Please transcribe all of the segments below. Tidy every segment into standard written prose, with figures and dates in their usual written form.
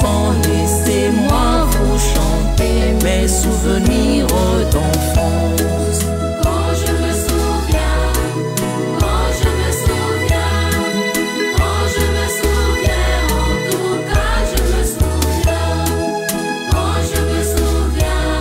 sang, laissez-moi vous chanter mes souvenirs d'enfance. Quand je me souviens, quand je me souviens, quand je me souviens, en tout cas je me souviens. Quand je me souviens,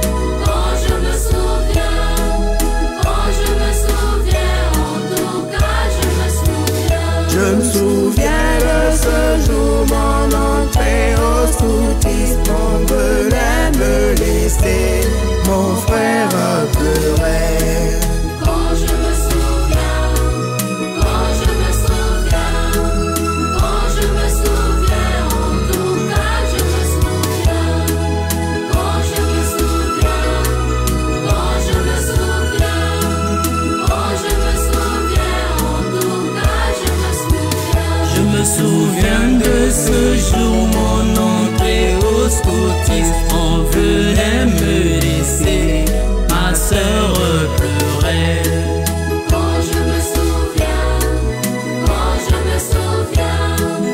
quand je me souviens, quand je me souviens, en tout cas je me souviens. Je me souviens de ce jour, mon entrée au scoutisme. On venait me laisser, mon frère pleurait. Quand je me souviens, quand je me souviens, quand je me souviens, en tout cas je me souviens. Quand je me souviens, quand je me souviens, quand je me souviens, en tout cas je me souviens. Je me souviens de ce jour, mon entrée au scoutisme. On venait me laisser, ma sœur pleurait. Quand je me souviens, quand je me souviens,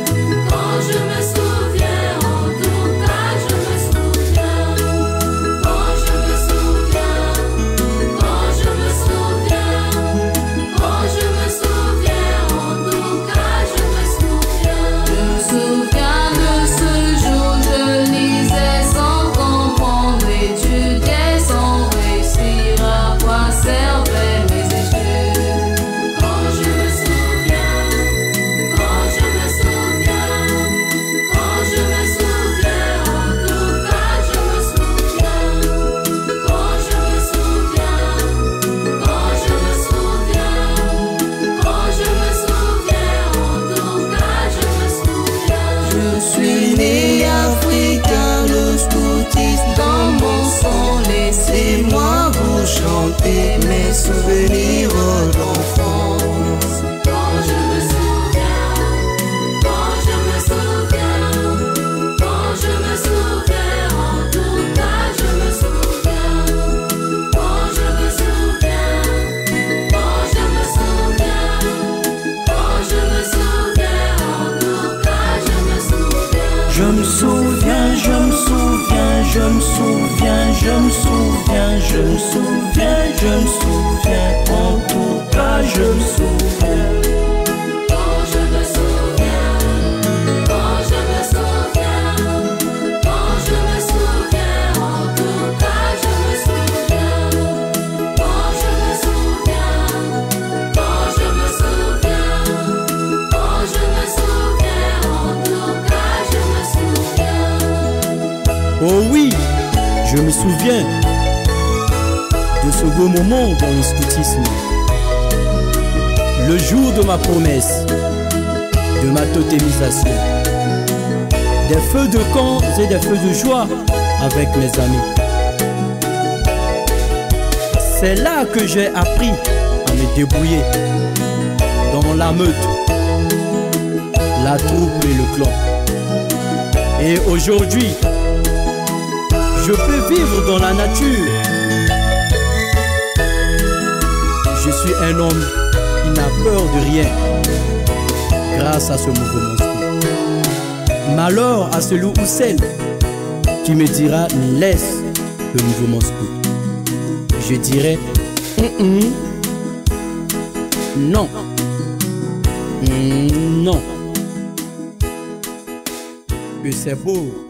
quand je me souviens, en tout cas je me souviens. Quand je me souviens, quand je me souviens, quand je me souviens, en tout cas je me souviens. Je me souviens de ce jour, je lisais sans comprendre, étudiais sans réussir, à quoi servaient mes études. Quand je me souviens, quand je me souviens, quand je me souviens, en tout cas je me souviens. Quand je me souviens, quand je me souviens, quand je me souviens, en tout cas je me souviens. Je suis né africain, le scoutisme dans mon sang. Laissez-moi vous chanter mes souvenirs d'enfance. Quand je me souviens, quand je me souviens, quand je me souviens, en tout cas je me souviens. Quand je me souviens, quand je me souviens, quand je me souviens, en tout cas je me souviens. Je me souviens, je me souviens, je me souviens, je me souviens, je me souviens, je me souviens, en tout cas je me souviens. Quand je me souviens, quand je me souviens, quand je me souviens, en tout cas je me souviens. Quand je me souviens, quand je me souviens, quand je me souviens, en tout cas je me souviens. Oh oui, je me souviens de ce beau moment dans le scoutisme. Le jour de ma promesse, de ma totémisation. Des feux de camp et des feux de joie avec mes amis. C'est là que j'ai appris à me débrouiller dans la meute, la troupe et le clan. Et aujourd'hui, je peux vivre dans la nature. Je suis un homme qui n'a peur de rien grâce à ce mouvement scout. Malheur à celui ou celle qui me dira laisse le mouvement scout. Je dirais non. Non. Que c'est beau.